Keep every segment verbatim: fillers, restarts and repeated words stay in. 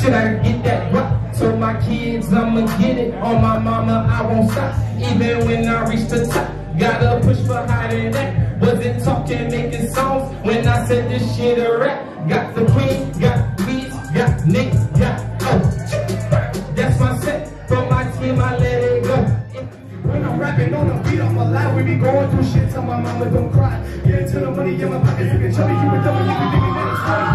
Shit, I get that rock. So my kids, I'ma get it. On my mama, I won't stop. Even when I reach the top, gotta push for higher than that. Wasn't talking, making songs when I said this shit a rap. Got the queen, got Weeds, got Nick, got oh. That's my set. From my team, I let it go. When I'm rapping on the beat, I'm alive. We be going through shit, tell my mama don't cry. Get into the money in my pockets, you can tell me you can tell me you can think that it's funny.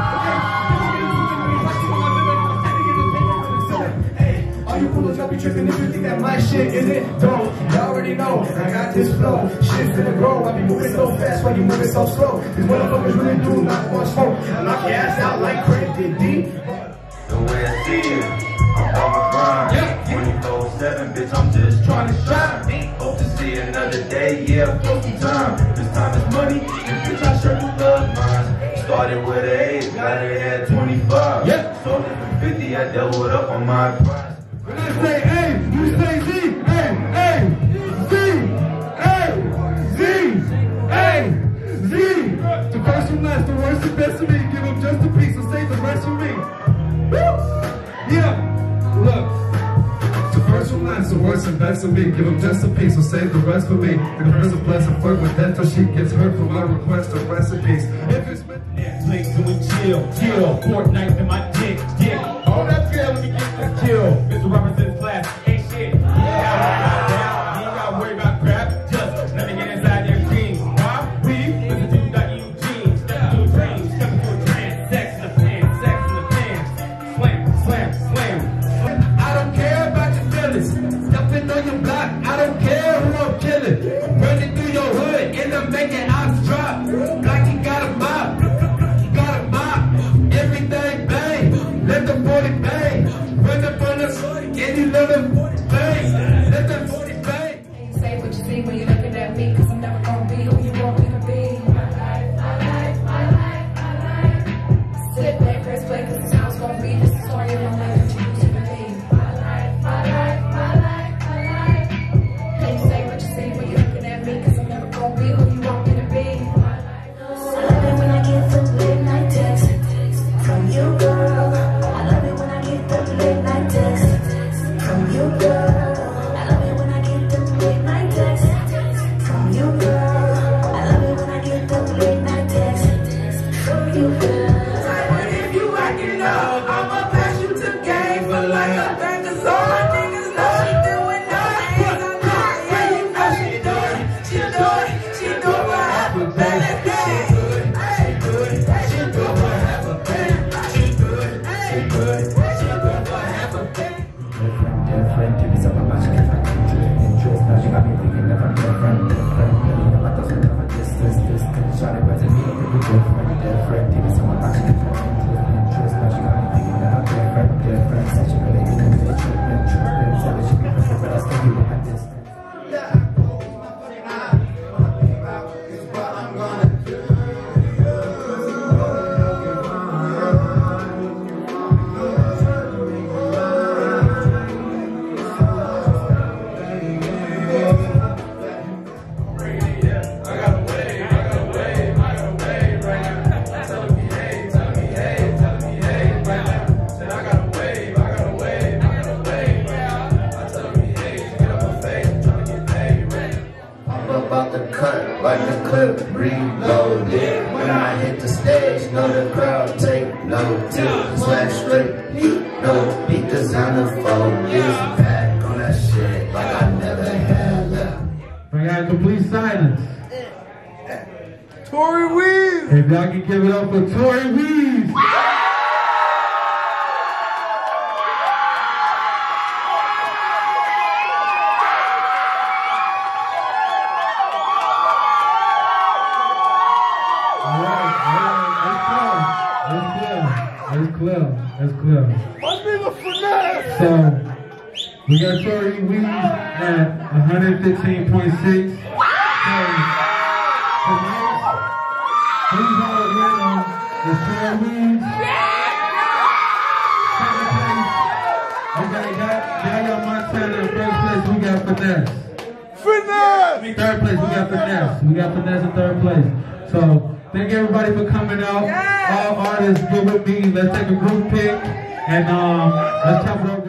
Hey, all you coolers don't be tripping if you think that my shit is it? Don't, you already know, I got this flow. Shit's gonna grow, I be moving so fast while you moving so slow. These motherfuckers really do not want smoke. I knock your ass out like crazy D. The way I see it, I'm on my grind. twenty-four seven, bitch, I'm just trying to shine. Hope to see another day, yeah, close to time. This time is money, and bitch, I sure do love mine. Started with an eight, got it at twenty-five. Yep. Sold it for fifty, I doubled up on my price. When I say A, you say Z, A, A, Z, A, Z, A, Z. The first from last, the worst and best of me. Give them just a piece and save the rest for me. Woo! Yeah, look. The first from last, the worst and best of me. Give them just a piece, so save the rest for me. The curse of blessing flirt with death till she gets hurt for my request of recipes. If it's Netflix and we chill, chill. Fortnite in my dick, dick. Hold up, girl, let me get this kill. Mister Robertson's class, ain't shit. Yeah, down, you ain't gotta worry about crap. Just let me get inside your jeans. Why? We listen to that Eugene. Step into a dream, step into a trance. Sex in the pants, sex in the pants. Slam, slam, slam. I don't care about your feelings. Stepping on your block, I don't care who I'm killing. Running through your hood and I'm making ops drop. Like you got a mop, you got a mop. Everything bang, let the forty bang. Run up on us, and you let them bang. Let them forty bang. Say what you see when you're looking at me, cause I'm never gonna be who you want me to be. My life, my life, my life, my life. Sit back, press play, cause the sound's gonna be the story of my life that you used to be. My life, my life, my life, my life. Can't say what you see when you're looking at me, cause I'm never gonna be who you want me to be. My life. I love it when I get the midnight text from you, girl. I love it when I get the midnight text from you, girl. I love it when I get the midnight text from you, girl. I love it when I get the midnight text from you, girl. If you acting up, I'ma pass you to game for like a thing. Cause all my niggas know she doing nothing. Yeah, you know she do it, she do it, she do it for half a bad day. She good, she do it for half a bad. She good, she good, she do it for half a bad. Different, different, give me some of my shit. Interest, now she got me thinking that I'm different, different. Million like those who cover this, this, this. Shawty better me, it be different, different. Give me some of my shit. Interest, now she got me thinking that I'm different, different. Said she really didn't be tripping, tripping. Said that she be perfect, but I still be with my distance. Like the clip reloaded. When I hit the stage, know the crowd take notice. Swag straight, heat, no beat, designer focus. Back on that shit like I never had left. I got complete silence. Tori Weeds! If y'all can give it up for Tori Weeds. It's clear, it's clear. My nigga Fynesse! So, we got Tori Weeds at one hundred fifteen point six. So, tonight, who's on the winner is Tori Weeds. Second place, okay, got Yaya Montana in first place, we got Fynesse. Fynesse! Third place, we got Fynesse. We got Fynesse in third place. So, thank everybody for coming out. Yeah. All artists, get with me. Let's take a group pic. And um, let's clap it up